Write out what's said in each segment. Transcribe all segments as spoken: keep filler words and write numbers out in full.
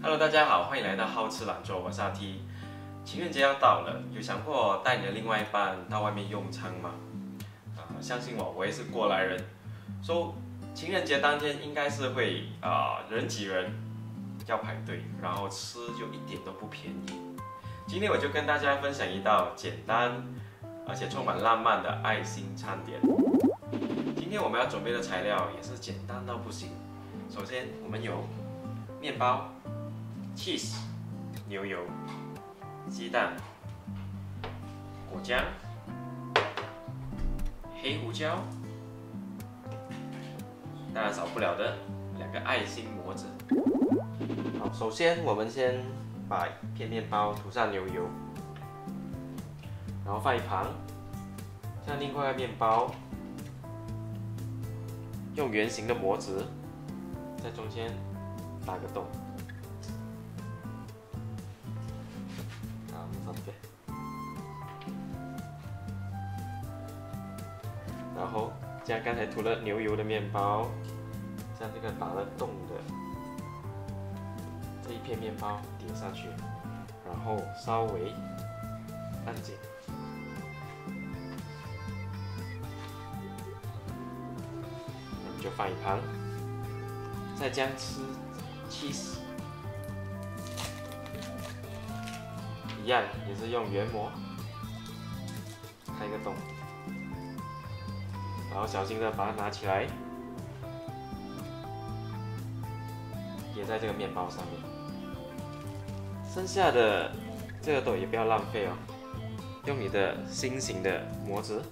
Hello， 大家好，欢迎来到好吃懒做，我是阿 T。情人节要到了，有想过带你的另外一半到外面用餐吗？啊、呃，相信我，我也是过来人。说、so, 情人节当天应该是会啊、呃、人挤人，要排队，然后吃就一点都不便宜。今天我就跟大家分享一道简单而且充满浪漫的爱心餐点。今天我们要准备的材料也是简单到不行。首先，我们有面包、cheese、牛油、鸡蛋、果酱、黑胡椒，当然少不了的两个爱心模子。好，首先我们先把一片面包涂上牛油，然后放一旁，将另外一个面包用圆形的模子在中间打个洞。然后将刚才涂了牛油的面包，将这个打了洞的这一片面包叠上去，然后稍微按紧，我们就放一旁，再将吃 cheese 一样，也是用圆模开个洞。然后小心的把它拿起来，叠在这个面包上面。剩下的这个豆也不要浪费哦，用你的心形的模子，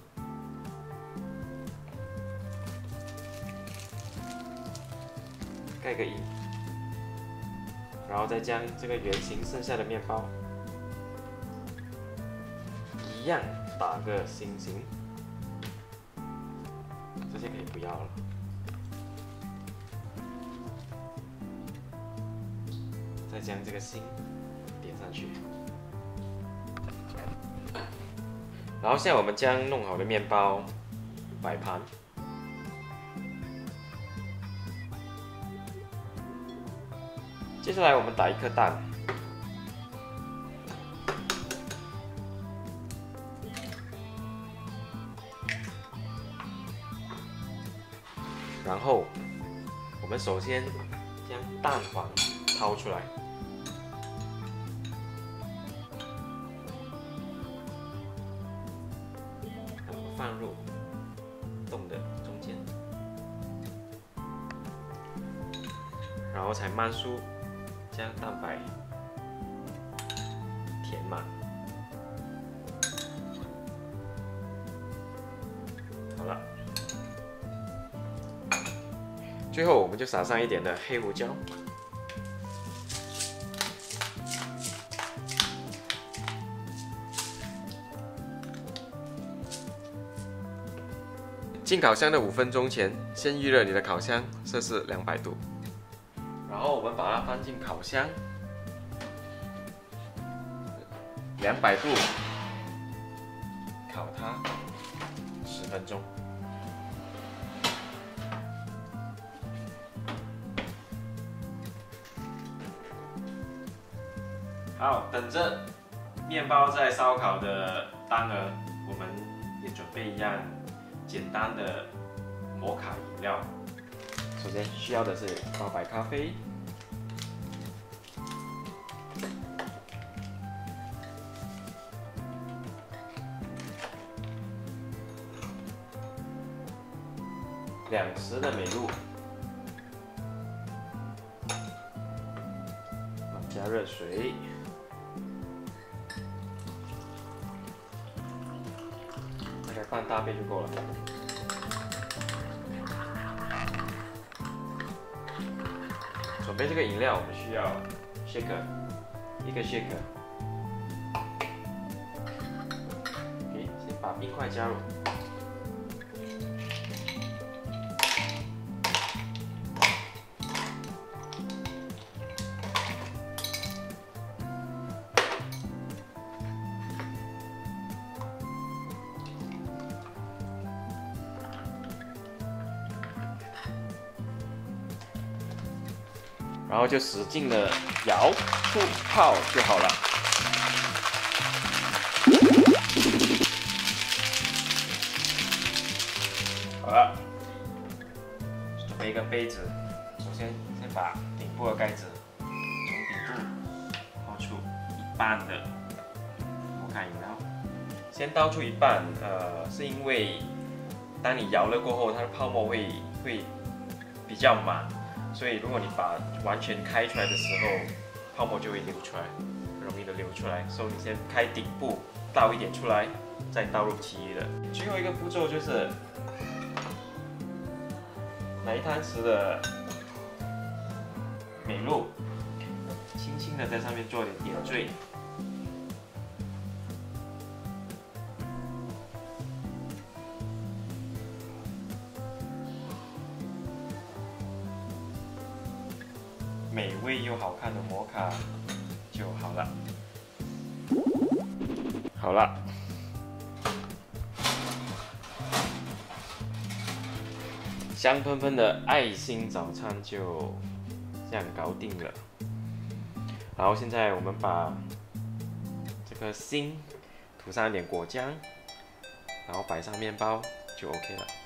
盖个印，然后再将这个圆形剩下的面包一样打个心形。这些可以不要了，再将这个心点上去，然后现在我们将弄好的面包摆盘，接下来我们打一颗蛋。然后，我们首先将蛋黄掏出来，然后放入洞的中间，然后才慢速将蛋白填满。好了。最后，我们就撒上一点的黑胡椒，进烤箱的五分钟前，先预热你的烤箱，摄氏两百度，然后我们把它放进烤箱，两百度烤它十分钟。好，等着面包在烧烤的当儿，我们也准备一样简单的摩卡饮料。首先需要的是高白咖啡、两匙的美露，加热水。大概半大杯就够了。准备这个饮料，我们需要 shaker， 一个 shaker。OK， 先把冰块加入。然然后就使劲的摇出泡就好了。好了，准备一个杯子，首先先把顶部的盖子从顶部倒出一半的摩卡饮料，先倒出一半，呃，是因为当你摇了过后，它的泡沫会会比较满，所以如果你把完全开出来的时候，泡沫就会流出来，很容易的流出来。所以你先开顶部，倒一点出来，再倒入其余的。最后一个步骤就是拿一汤匙的美露，轻轻的在上面做点点缀。美味又好看的摩卡就好了。好了，香喷喷的爱心早餐就这样搞定了。然后现在我们把这个心涂上一点果酱，然后摆上面包就 OK 了。